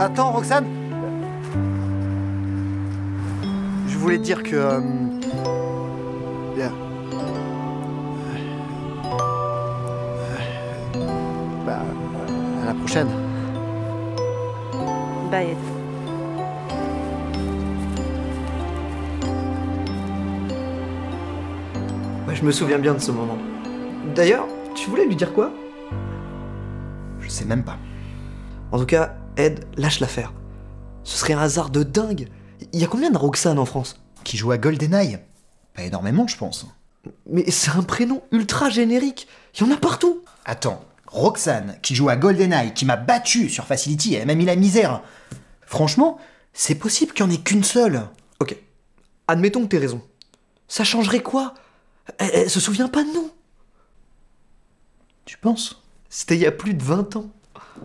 Attends, Roxane. Je voulais te dire que... Bah, à la prochaine. Bye, Ed. Ouais, je me souviens bien de ce moment. D'ailleurs, tu voulais lui dire quoi? Je sais même pas. En tout cas, Ed, lâche l'affaire. Ce serait un hasard de dingue. Il y a combien de Roxane en France? Qui joue à GoldenEye? Pas énormément, je pense. Mais c'est un prénom ultra générique. Il y en a partout. Attends, Roxane, qui joue à GoldenEye, qui m'a battu sur Facility, elle m'a mis la misère. Franchement, c'est possible qu'il n'y en ait qu'une seule. Ok, admettons que t'aies raison. Ça changerait quoi? Elle se souvient pas de nous. Tu penses? C'était il y a plus de 20 ans.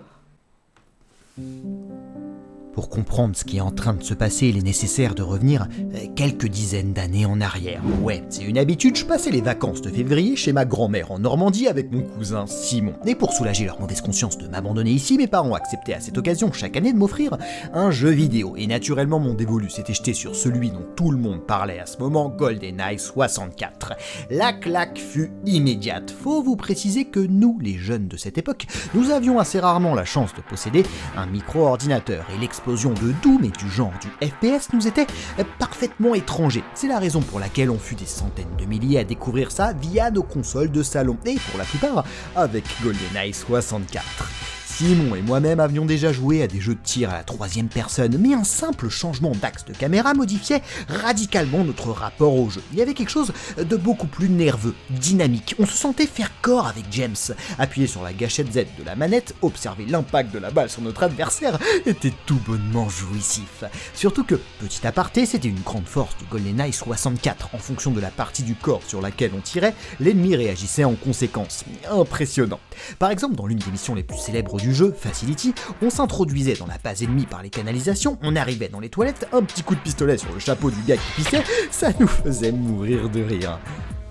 Pour comprendre ce qui est en train de se passer, il est nécessaire de revenir quelques dizaines d'années en arrière. Ouais, c'est une habitude, je passais les vacances de février chez ma grand-mère en Normandie avec mon cousin Simon. Et pour soulager leur mauvaise conscience de m'abandonner ici, mes parents acceptaient à cette occasion chaque année de m'offrir un jeu vidéo. Et naturellement, mon dévolu s'était jeté sur celui dont tout le monde parlait à ce moment, GoldenEye 64. La claque fut immédiate. Faut vous préciser que nous, les jeunes de cette époque, nous avions assez rarement la chance de posséder un micro-ordinateur et l'explosion de Doom et du genre du FPS nous était parfaitement étranger. C'est la raison pour laquelle on fut des centaines de milliers à découvrir ça via nos consoles de salon et pour la plupart avec GoldenEye 64. Simon et moi-même avions déjà joué à des jeux de tir à la troisième personne, mais un simple changement d'axe de caméra modifiait radicalement notre rapport au jeu. Il y avait quelque chose de beaucoup plus nerveux, dynamique. On se sentait faire corps avec James. Appuyer sur la gâchette Z de la manette, observer l'impact de la balle sur notre adversaire était tout bonnement jouissif. Surtout que, petit aparté, c'était une grande force de GoldenEye 64. En fonction de la partie du corps sur laquelle on tirait, l'ennemi réagissait en conséquence. Impressionnant. Par exemple, dans l'une des missions les plus célèbres du jeu, Facility, on s'introduisait dans la base ennemie par les canalisations, on arrivait dans les toilettes, un petit coup de pistolet sur le chapeau du gars qui pissait, ça nous faisait mourir de rire.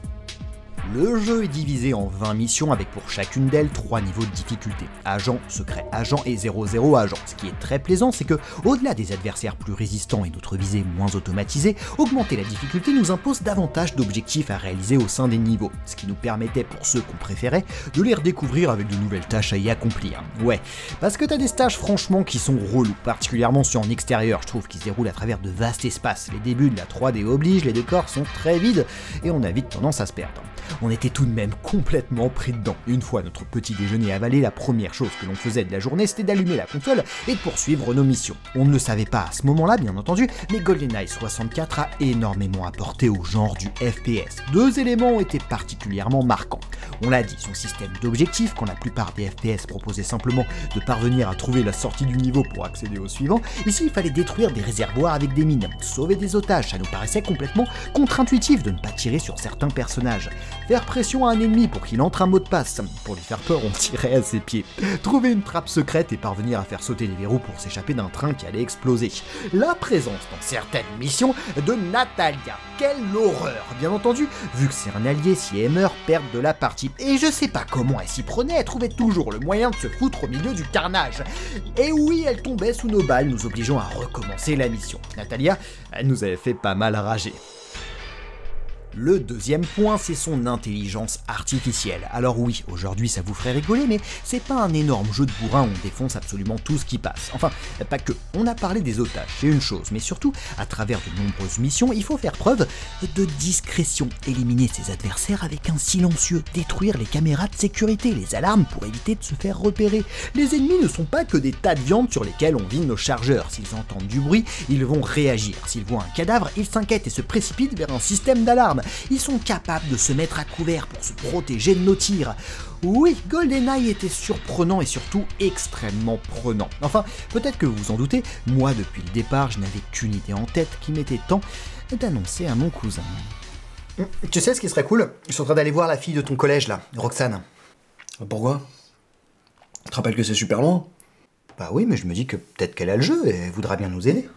Le jeu est divisé en 20 missions avec pour chacune d'elles 3 niveaux de difficulté. Agent, secret agent et 0-0 agent. Ce qui est très plaisant, c'est que, au-delà des adversaires plus résistants et d'autres visées moins automatisées, augmenter la difficulté nous impose davantage d'objectifs à réaliser au sein des niveaux. Ce qui nous permettait, pour ceux qu'on préférait, de les redécouvrir avec de nouvelles tâches à y accomplir. Ouais, parce que t'as des stages franchement qui sont relous, particulièrement ceux en extérieur, je trouve, qui se déroulent à travers de vastes espaces. Les débuts de la 3D obligent, les décors sont très vides et on a vite tendance à se perdre. On était tout de même complètement pris dedans. Une fois notre petit déjeuner avalé, la première chose que l'on faisait de la journée, c'était d'allumer la console et de poursuivre nos missions. On ne le savait pas à ce moment-là, bien entendu, mais GoldenEye 64 a énormément apporté au genre du FPS. Deux éléments ont été particulièrement marquants. On l'a dit, son système d'objectifs, quand la plupart des FPS proposaient simplement de parvenir à trouver la sortie du niveau pour accéder au suivant, ici il fallait détruire des réservoirs avec des mines, sauver des otages, ça nous paraissait complètement contre-intuitif de ne pas tirer sur certains personnages. Faire pression à un ennemi pour qu'il entre un mot de passe. Pour lui faire peur, on tirait à ses pieds. Trouver une trappe secrète et parvenir à faire sauter les verrous pour s'échapper d'un train qui allait exploser. La présence dans certaines missions de Natalia. Quelle horreur! Bien entendu, vu que c'est un allié, si elle meurt, perd de la partie. Et je sais pas comment elle s'y prenait, elle trouvait toujours le moyen de se foutre au milieu du carnage. Et oui, elle tombait sous nos balles, nous obligeant à recommencer la mission. Natalia, elle nous avait fait pas mal rager. Le deuxième point, c'est son intelligence artificielle. Alors oui, aujourd'hui ça vous ferait rigoler, mais c'est pas un énorme jeu de bourrin où on défonce absolument tout ce qui passe. Enfin, pas que. On a parlé des otages, c'est une chose, mais surtout, à travers de nombreuses missions, il faut faire preuve de discrétion. Éliminer ses adversaires avec un silencieux, détruire les caméras de sécurité, les alarmes pour éviter de se faire repérer. Les ennemis ne sont pas que des tas de viande sur lesquels on vide nos chargeurs. S'ils entendent du bruit, ils vont réagir. S'ils voient un cadavre, ils s'inquiètent et se précipitent vers un système d'alarme. Ils sont capables de se mettre à couvert pour se protéger de nos tirs. Oui, GoldenEye était surprenant et surtout extrêmement prenant. Enfin, peut-être que vous vous en doutez, moi depuis le départ, je n'avais qu'une idée en tête qui m'était temps d'annoncer à mon cousin. Tu sais ce qui serait cool? Je suis en train d'aller voir la fille de ton collège là, Roxane. Pourquoi? Tu te rappelles que c'est super loin? Bah oui, mais je me dis que peut-être qu'elle a le jeu et elle voudra bien nous aider.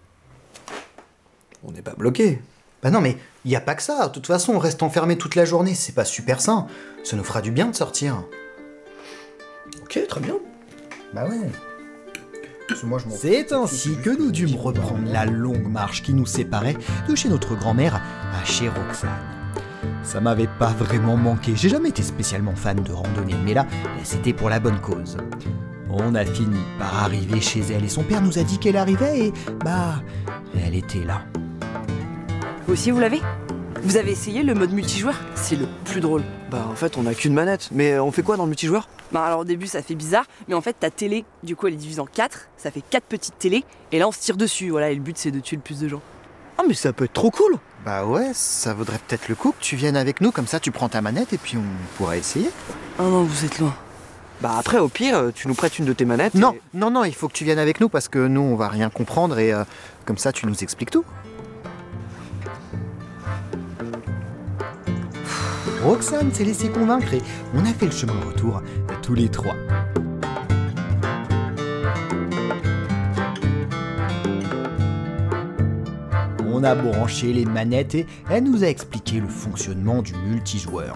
On n'est pas bloqué. Bah non, mais y a pas que ça. De toute façon, on reste enfermé toute la journée, c'est pas super sain. Ça nous fera du bien de sortir. Ok, très bien. Bah ouais. Moi, je m'en C'est ainsi que nous dûmes reprendre la longue marche qui nous séparait de chez notre grand-mère à chez Roxane. Ça m'avait pas vraiment manqué, j'ai jamais été spécialement fan de randonnée, mais là, c'était pour la bonne cause. On a fini par arriver chez elle et son père nous a dit qu'elle arrivait et elle était là. Vous aussi, vous l'avez? Vous avez essayé le mode multijoueur? C'est le plus drôle. Bah en fait on a qu'une manette, mais on fait quoi dans le multijoueur? Bah alors au début ça fait bizarre, mais en fait ta télé, du coup elle est divisée en 4, ça fait 4 petites télés, et là on se tire dessus, voilà, et le but c'est de tuer le plus de gens. Ah mais ça peut être trop cool! Bah ouais, ça vaudrait peut-être le coup que tu viennes avec nous, comme ça tu prends ta manette et puis on pourra essayer. Ah non, vous êtes loin. Bah après au pire, tu nous prêtes une de tes manettes. Non, et- non, il faut que tu viennes avec nous parce que nous on va rien comprendre et comme ça tu nous expliques tout. Roxane s'est laissée convaincre et on a fait le chemin retour tous les trois. On a branché les manettes et elle nous a expliqué le fonctionnement du multijoueur.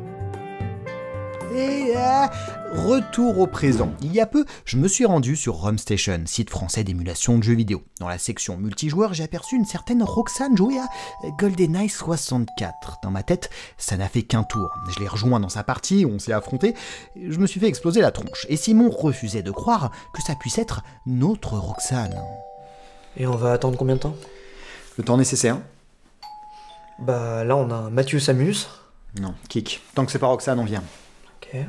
Et retour au présent. Il y a peu, je me suis rendu sur RomStation, site français d'émulation de jeux vidéo. Dans la section multijoueur, j'ai aperçu une certaine Roxane jouer à GoldenEye 64. Dans ma tête, ça n'a fait qu'un tour. Je l'ai rejoint dans sa partie, on s'est affronté, et je me suis fait exploser la tronche. Et Simon refusait de croire que ça puisse être notre Roxane. Et on va attendre combien de temps? Le temps nécessaire. Bah là on a Mathieu Samus. Non, kick. Tant que c'est pas Roxane, on vient. Ok.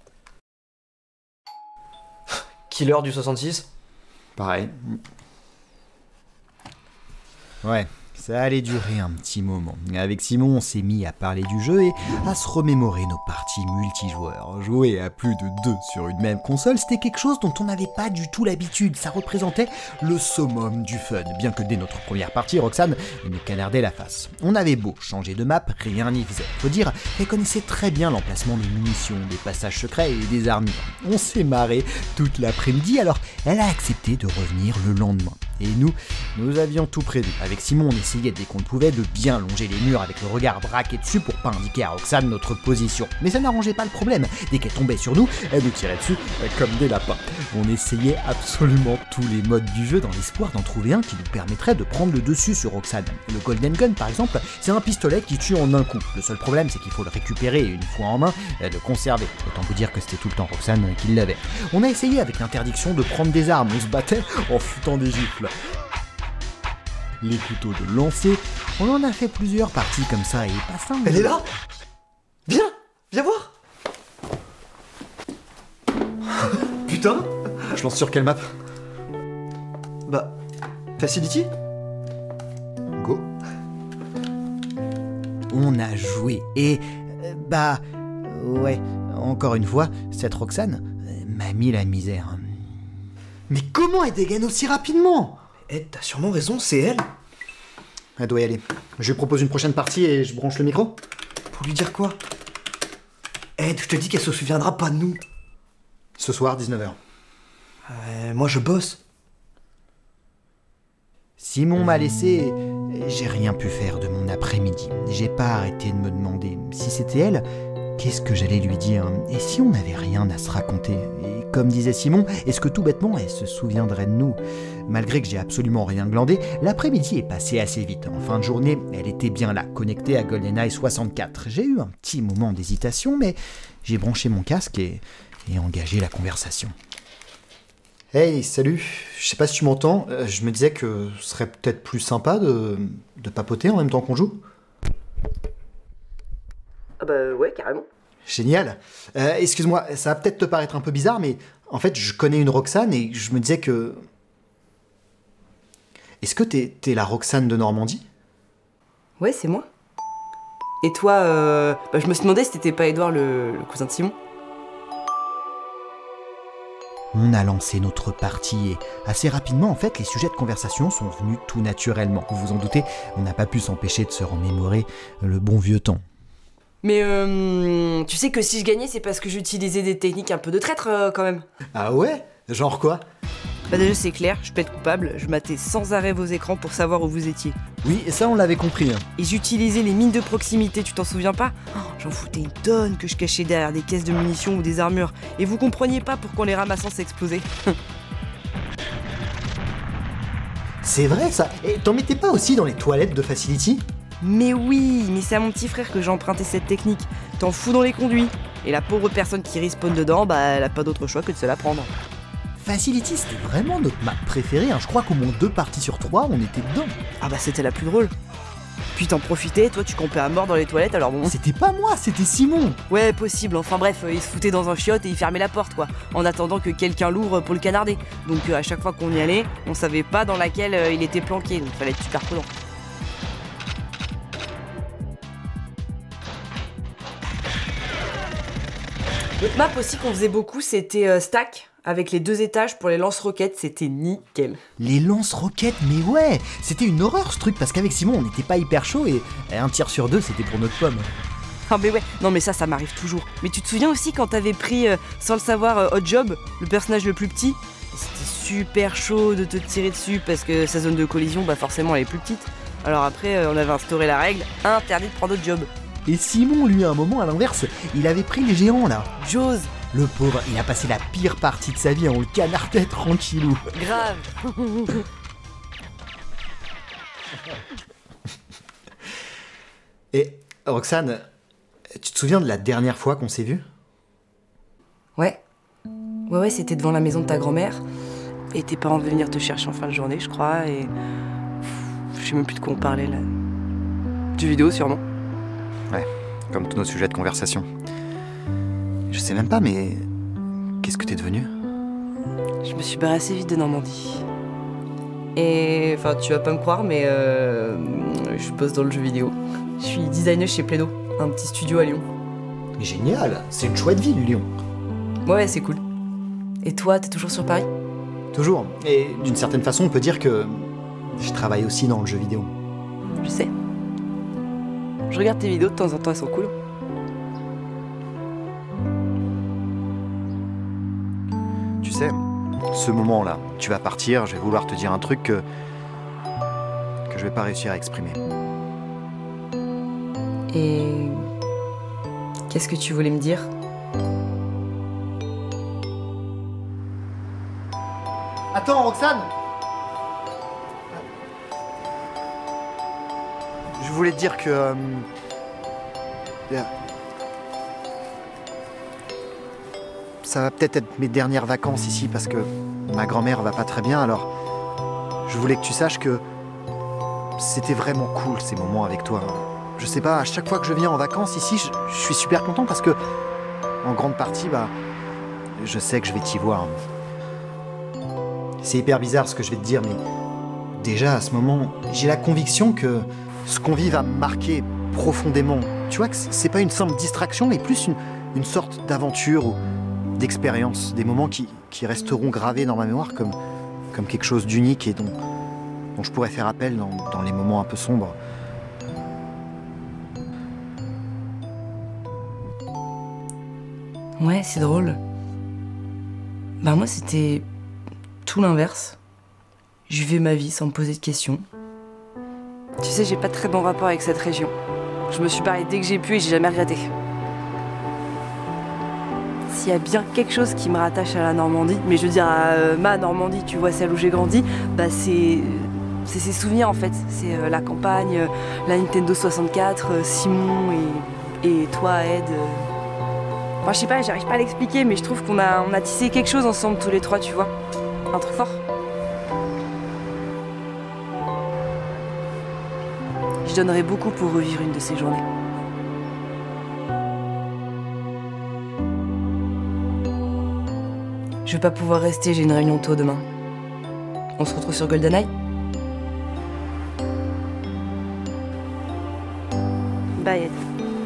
Killer du 66. Pareil. Ouais, ça allait durer un petit moment. Avec Simon, on s'est mis à parler du jeu et à se remémorer nos parties multijoueurs. Jouer à plus de 2 sur une même console, c'était quelque chose dont on n'avait pas du tout l'habitude. Ça représentait le summum du fun, bien que dès notre première partie, Roxane nous canardait la face. On avait beau changer de map, rien n'y faisait. Faut dire qu'elle connaissait très bien l'emplacement des munitions, des passages secrets et des armures. On s'est marré toute l'après-midi, alors elle a accepté de revenir le lendemain. Et nous avions tout prévu. Avec Simon, on essayait dès qu'on le pouvait de bien longer les murs avec le regard braqué dessus pour pas indiquer à Roxane notre position. Mais ça n'arrangeait pas le problème. Dès qu'elle tombait sur nous, elle nous tirait dessus comme des lapins. On essayait absolument tous les modes du jeu dans l'espoir d'en trouver un qui nous permettrait de prendre le dessus sur Roxane. Le Golden Gun, par exemple, c'est un pistolet qui tue en un coup. Le seul problème, c'est qu'il faut le récupérer et une fois en main, le conserver. Autant vous dire que c'était tout le temps Roxane qui l'avait. On a essayé avec l'interdiction de prendre des armes. On se battait en foutant des gifles. Les couteaux de lancer, on en a fait plusieurs parties comme ça et pas simple. Elle est là? Viens voir. Putain. Je lance sur quelle map? Bah Facility. Go. On a joué et ouais, encore une fois, cette Roxane m'a mis la misère. Mais comment elle dégaine aussi rapidement? Ed, t'as sûrement raison, c'est elle. Elle doit y aller. Je lui propose une prochaine partie et je branche le micro. Pour lui dire quoi? Ed, je te dis qu'elle se souviendra pas de nous. Ce soir, 19h. Moi je bosse. Simon m'a laissé, j'ai rien pu faire de mon après-midi. J'ai pas arrêté de me demander si c'était elle, qu'est-ce que j'allais lui dire? Et si on n'avait rien à se raconter? Et comme disait Simon, est-ce que tout bêtement elle se souviendrait de nous? Malgré que j'ai absolument rien glandé, l'après-midi est passé assez vite. En fin de journée, elle était bien là, connectée à GoldenEye 64. J'ai eu un petit moment d'hésitation, mais j'ai branché mon casque et engagé la conversation. Hey, salut. Je sais pas si tu m'entends. Je me disais que ce serait peut-être plus sympa de papoter en même temps qu'on joue. Ah bah ouais, carrément. Génial. Excuse-moi, ça va peut-être te paraître un peu bizarre, mais en fait, je connais une Roxane et je me disais que... Est-ce que t'es la Roxane de Normandie? Ouais, c'est moi. Et toi, je me suis demandé si t'étais pas Edouard, le cousin de Simon. On a lancé notre partie et assez rapidement, en fait, les sujets de conversation sont venus tout naturellement. Vous vous en doutez, on n'a pas pu s'empêcher de se remémorer le bon vieux temps. Mais tu sais que si je gagnais, c'est parce que j'utilisais des techniques un peu de traître quand même. Ah ouais? Genre quoi? Bah déjà c'est clair, je plaide coupable, je matais sans arrêt vos écrans pour savoir où vous étiez. Oui, ça on l'avait compris. Et j'utilisais les mines de proximité, tu t'en souviens pas? J'en foutais une tonne que je cachais derrière des caisses de munitions ou des armures. Et vous compreniez pas pourquoi en les ramassant ça explosait. C'est vrai ça. Et t'en mettais pas aussi dans les toilettes de Facility? Mais oui, mais c'est à mon petit frère que j'ai emprunté cette technique. T'en fous dans les conduits. Et la pauvre personne qui respawn dedans, bah elle a pas d'autre choix que de se la prendre. Facility, c'était vraiment notre map préférée, hein. Je crois qu'au moins 2 parties sur 3, on était dedans. Ah bah c'était la plus drôle. Puis t'en profitais, toi tu campais à mort dans les toilettes, alors bon... C'était pas moi, c'était Simon. Ouais, possible, enfin bref, il se foutait dans un chiotte et il fermait la porte, quoi, en attendant que quelqu'un l'ouvre pour le canarder. Donc à chaque fois qu'on y allait, on savait pas dans laquelle il était planqué, donc fallait être super prudent. L'autre map aussi qu'on faisait beaucoup, c'était Stack, avec les 2 étages pour les lance-roquettes, c'était nickel. Les lance-roquettes, mais ouais, c'était une horreur ce truc, parce qu'avec Simon, on n'était pas hyper chaud et un tir sur 2, c'était pour notre pomme. Ah mais ouais, non mais ça m'arrive toujours. Mais tu te souviens aussi quand t'avais pris, sans le savoir, Hot Job, le personnage le plus petit? C'était super chaud de te tirer dessus parce que sa zone de collision, bah forcément elle est plus petite. Alors après, on avait instauré la règle, interdit de prendre Hot Job. Et Simon, lui, à un moment, à l'inverse, il avait pris les géants, là. Jaws. Le pauvre, il a passé la pire partie de sa vie, on le canardait tranquillou. Grave. Et Roxane, tu te souviens de la dernière fois qu'on s'est vus? Ouais, c'était devant la maison de ta grand-mère. Et tes parents devaient venir te chercher en fin de journée, je crois, et... Je sais même plus de quoi on parlait, là. Du vidéo, sûrement. Ouais, comme tous nos sujets de conversation. Je sais même pas, mais... Qu'est-ce que t'es devenu? Je me suis barré assez vite de Normandie. Et... Enfin, tu vas pas me croire, mais... je bosse dans le jeu vidéo. Je suis designer chez Plaido, un petit studio à Lyon. Génial, c'est une chouette ville, Lyon. Ouais, c'est cool. Et toi, t'es toujours sur Paris? Toujours. Et d'une certaine façon, on peut dire que... je travaille aussi dans le jeu vidéo. Je sais. Je regarde tes vidéos de temps en temps, elles sont cool. Tu sais, ce moment-là, tu vas partir, je vais vouloir te dire un truc que je vais pas réussir à exprimer. Et... qu'est-ce que tu voulais me dire? Attends, Roxane! Je voulais te dire que... ça va peut-être être mes dernières vacances ici parce que ma grand-mère va pas très bien, alors je voulais que tu saches que c'était vraiment cool ces moments avec toi. Je sais pas, à chaque fois que je viens en vacances ici, je suis super content parce que en grande partie, bah, je sais que je vais t'y voir. C'est hyper bizarre ce que je vais te dire, mais déjà à ce moment, j'ai la conviction que ce qu'on vit va me marquer profondément. Tu vois que c'est pas une simple distraction, mais plus une sorte d'aventure ou d'expérience, des moments qui resteront gravés dans ma mémoire comme quelque chose d'unique et dont je pourrais faire appel dans les moments un peu sombres. Ouais, c'est drôle. Bah moi, c'était tout l'inverse. Je vivais ma vie sans me poser de questions. Tu sais, j'ai pas de très bon rapport avec cette région. Je me suis barrée dès que j'ai pu et j'ai jamais regretté. S'il y a bien quelque chose qui me rattache à la Normandie, mais je veux dire à ma Normandie, tu vois, celle où j'ai grandi, bah c'est ces souvenirs en fait. C'est la campagne, la Nintendo 64, Simon et toi, Ed. Enfin, je sais pas, j'arrive pas à l'expliquer, mais je trouve qu'on a tissé quelque chose ensemble tous les trois, tu vois. Un truc fort. Je donnerais beaucoup pour revivre une de ces journées. Je vais pas pouvoir rester, j'ai une réunion tôt demain. On se retrouve sur GoldenEye? Bye, Ed.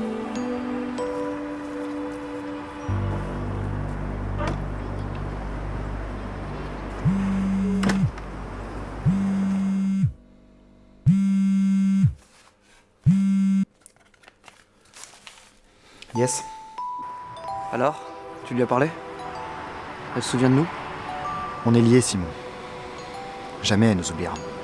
Yes. Alors, tu lui as parlé? Elle se souvient de nous? On est liés, Simon. Jamais elle nous oubliera.